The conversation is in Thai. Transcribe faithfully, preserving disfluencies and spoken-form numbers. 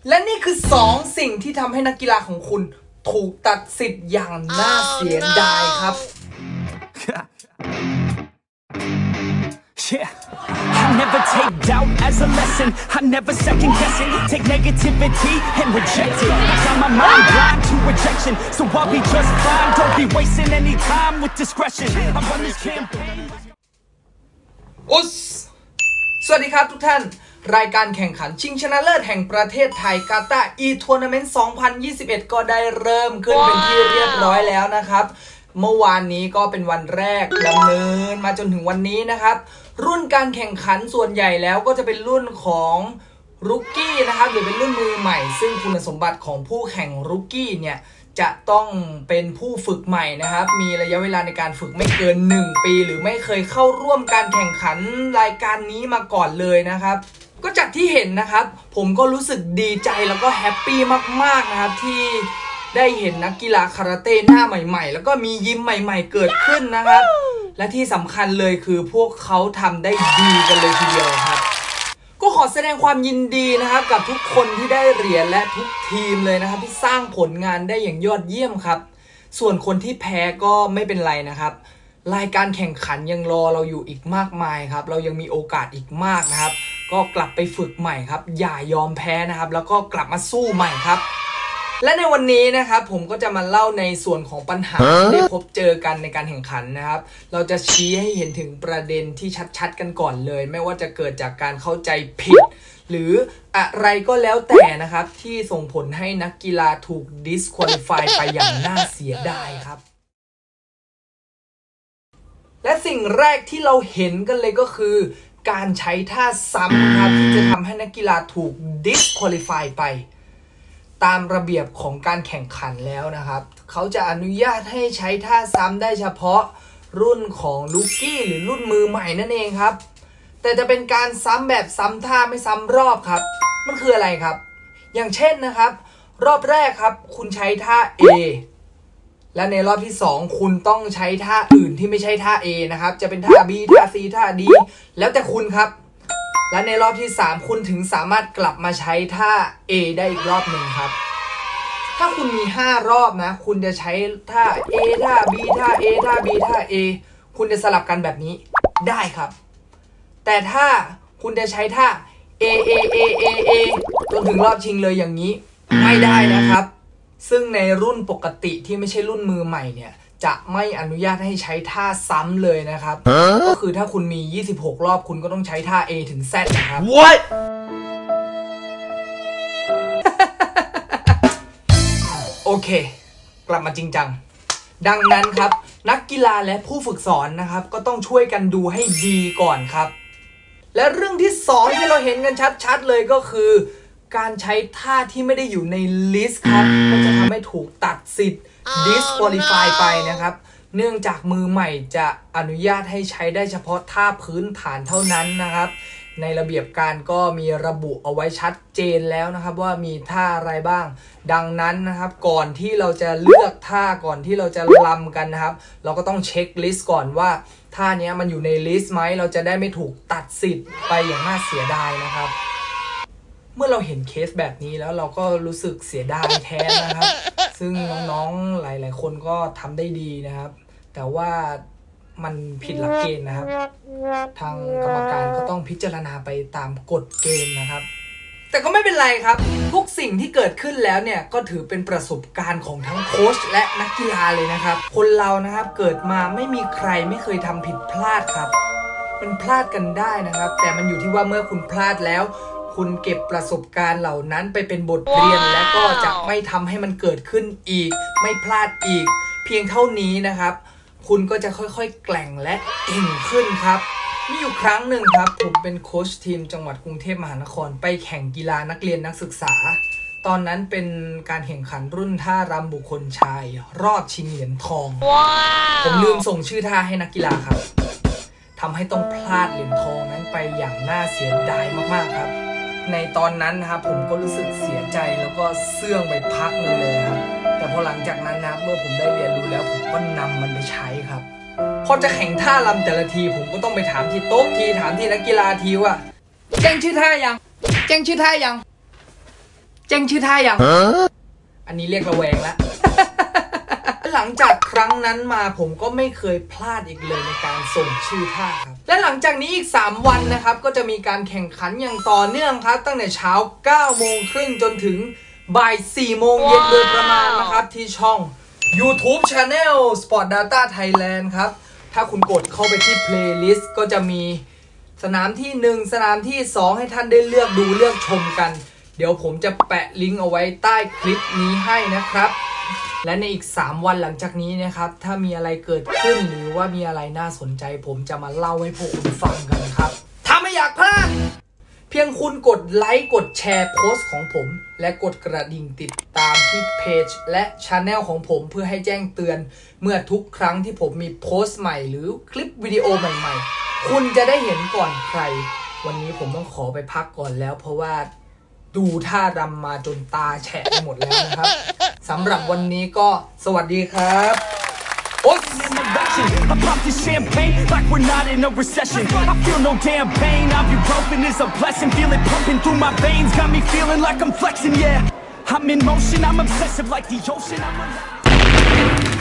และนี่คือสองสิ่งที่ทำให้นักกีฬาของคุณถูกตัดสิทธิ์อย่างน่าเสียดายครับ Yeah. I never take doubt as a lesson. I never second guess it. Take negativity and reject it. I got my mind blind to rejection, so I'll be just fine. Don't be wasting any time with discretion. I run this campaign. อุสสวัสดีครับทุกท่านรายการแข่งขันชิงชนะเลิศแห่งประเทศไทยกาตาร์ e-Tournament สองพันยี่สิบเอ็ด ก็ได้เริ่มขึ้นเป็นที่เรียบร้อยแล้วนะครับเมื่อวานนี้ก็เป็นวันแรกดำเนินมาจนถึงวันนี้นะครับรุ่นการแข่งขันส่วนใหญ่แล้วก็จะเป็นรุ่นของรุกกี้นะครับหรือเป็นรุ่นมือใหม่ซึ่งคุณสมบัติของผู้แข่งรุกกี้เนี่ยจะต้องเป็นผู้ฝึกใหม่นะครับมีระยะเวลาในการฝึกไม่เกินหนึ่งปีหรือไม่เคยเข้าร่วมการแข่งขันรายการนี้มาก่อนเลยนะครับก็จากที่เห็นนะครับผมก็รู้สึกดีใจแล้วก็แฮปปี้มากๆนะครับที่ได้เห็นนักกีฬาคาราเต้หน้าใหม่ๆแล้วก็มียิ้มใหม่ๆเกิดขึ้นนะครับและที่สำคัญเลยคือพวกเขาทำได้ดีกันเลยทีเดียวครับก็ขอแสดงความยินดีนะครับกับทุกคนที่ได้เหรียญและทุกทีมเลยนะครับที่สร้างผลงานได้อย่างยอดเยี่ยมครับส่วนคนที่แพ้ก็ไม่เป็นไรนะครับรายการแข่งขันยังรอเราอยู่อีกมากมายครับเรายังมีโอกาสอีกมากนะครับก็กลับไปฝึกใหม่ครับอย่ายอมแพ้นะครับแล้วก็กลับมาสู้ใหม่ครับและในวันนี้นะครับผมก็จะมาเล่าในส่วนของปัญหาที่ได้พบเจอกันในการแข่งขันนะครับเราจะชี้ให้เห็นถึงประเด็นที่ชัดๆกันก่อนเลยไม่ว่าจะเกิดจากการเข้าใจผิดหรืออะไรก็แล้วแต่นะครับที่ส่งผลให้นักกีฬาถูก disqualify ไปอย่างน่าเสียดายครับและสิ่งแรกที่เราเห็นกันเลยก็คือการใช้ท่าซ้ำครับที่จะทำให้นักกีฬาถูก disqualify ไปตามระเบียบของการแข่งขันแล้วนะครับเขาจะอนุญาตให้ใช้ท่าซ้ำได้เฉพาะรุ่นของลูกี้หรือรุ่นมือใหม่นั่นเองครับแต่จะเป็นการซ้ำแบบซ้ำท่าไม่ซ้ำรอบครับมันคืออะไรครับอย่างเช่นนะครับรอบแรกครับคุณใช้ท่า A และในรอบที่สองคุณต้องใช้ท่าอื่นที่ไม่ใช่ท่า A นะครับจะเป็นท่า B ท่า C ท่า D แล้วแต่คุณครับและในรอบที่สามคุณถึงสามารถกลับมาใช้ท่า A ได้อีกรอบหนึ่งครับถ้าคุณมีห้ารอบนะคุณจะใช้ท่า A ท่า B ท่า A ท่า B ท่า A คุณจะสลับกันแบบนี้ได้ครับแต่ถ้าคุณจะใช้ท่า A A A A A จนถึงรอบชิงเลยอย่างนี้ไม่ได้นะครับซึ่งในรุ่นปกติที่ไม่ใช่รุ่นมือใหม่เนี่ยจะไม่อนุญาตให้ใช้ท่าซ้ำเลยนะครับก็คือถ้าคุณมียี่สิบหกรอบคุณก็ต้องใช้ท่า A ถึง Z นะครับ What โอเคกลับมาจริงจังดังนั้นครับนักกีฬาและผู้ฝึกสอนนะครับก็ต้องช่วยกันดูให้ดีก่อนครับและเรื่องที่สองที่เราเห็นกันชัดๆเลยก็คือการใช้ท่าที่ไม่ได้อยู่ในลิสต์ครับก็จะทำให้ถูกตัดสิทธิ์ disqualify ไปนะครับเนื่องจากมือใหม่จะอนุญาตให้ใช้ได้เฉพาะท่าพื้นฐานเท่านั้นนะครับในระเบียบการก็มีระบุเอาไว้ชัดเจนแล้วนะครับว่ามีท่าอะไรบ้างดังนั้นนะครับก่อนที่เราจะเลือกท่าก่อนที่เราจะรำกันนะครับเราก็ต้องเช็คลิสต์ก่อนว่าท่านี้มันอยู่ในลิสต์ไหมเราจะได้ไม่ถูกตัดสิทธิ์ไปอย่างน่าเสียดายนะครับเมื่อเราเห็นเคสแบบนี้แล้วเราก็รู้สึกเสียดายแทนนะครับซึ่งน้องๆหลายๆคนก็ทำได้ดีนะครับแต่ว่ามันผิดหลักเกณฑ์นะครับทางกรรมการก็ต้องพิจารณาไปตามกฎเกณฑ์นะครับแต่ก็ไม่เป็นไรครับทุกสิ่งที่เกิดขึ้นแล้วเนี่ยก็ถือเป็นประสบการณ์ของทั้งโค้ชและนักกีฬาเลยนะครับคนเรานะครับเกิดมาไม่มีใครไม่เคยทำผิดพลาดครับมันพลาดกันได้นะครับแต่มันอยู่ที่ว่าเมื่อคุณพลาดแล้วคุณเก็บประสบการณ์เหล่านั้นไปเป็นบทเรียนและก็จะไม่ทำให้มันเกิดขึ้นอีกไม่พลาดอีกเพียงเท่านี้นะครับคุณก็จะค่อยๆแกร่งและเก่งขึ้นครับมีอยู่ครั้งหนึ่งครับผมเป็นโค้ชทีมจังหวัดกรุงเทพมหานครไปแข่งกีฬานักเรียนนักศึกษาตอนนั้นเป็นการแข่งขันรุ่นท่ารำบุคคลชายรอบชิงเหรียญทอง wow. ผมลืมส่งชื่อท่าให้นักกีฬาครับทำให้ต้องพลาดเหรียญทองนั้นไปอย่างน่าเสียดายมากๆครับในตอนนั้นนะครับผมก็รู้สึกเสียใจแล้วก็เสื่องไปพักนึงเลยครับแต่พอหลังจากนั้นนะครับเมื่อผมได้เรียนรู้แล้วผมก็นำมันไปใช้ครับพอจะแข่งท่ารำแต่ละทีผมก็ต้องไปถามที่โต๊ะทีถามที่นักกีฬาทีว่าแจ้งชื่อท่ายังแจ้งชื่อท่ายังแจ้งชื่อท่ายัง อันนี้เรียกระแวงแล้ว หลังจากครั้งนั้นมาผมก็ไม่เคยพลาดอีกเลยในการส่งชื่อท่าครับและหลังจากนี้อีกสามวันนะครับก็จะมีการแข่งขันอย่างต่อเนื่องครับตั้งแต่เช้าเก้าโมงครึ่งจนถึงบ่ายสี่โมงเย็นโดยประมาณนะครับที่ช่อง YouTube Channel Sport Data Thailand ครับถ้าคุณกดเข้าไปที่ Playlist ก็จะมีสนามที่หนึ่งสนามที่สองให้ท่านได้เลือกดูเลือกชมกันเดี๋ยวผมจะแปะลิงก์เอาไว้ใต้คลิปนี้ให้นะครับและในอีกสามวันหลังจากนี้นะครับถ้ามีอะไรเกิดขึ้นหรือว่ามีอะไรน่าสนใจผมจะมาเล่าให้พวกคุณฟังกันครับถ้าไม่อยากพลาดเพียงคุณกดไลค์กดแชร์โพสต์ของผมและกดกระดิ่งติดตามที่เพจและ Channel ของผมเพื่อให้แจ้งเตือนเมื่อทุกครั้งที่ผมมีโพสต์ใหม่หรือคลิปวิดีโอใหม่ๆคุณจะได้เห็นก่อนใครวันนี้ผมต้องขอไปพักก่อนแล้วเพราะว่าดูท่ารำมาจนตาแฉะไปหมดแล้วนะครับสำหรับวันนี้ก็สวัสดีครับโอ๊ย I pop this champagne like we're not in a recession. I feel no damn pain. Ibuprofen is a blessing. Feel it pumping through my veins. Got me feeling like I'm flexing, yeah. I'm in motion. I'm obsessive like the ocean. I'm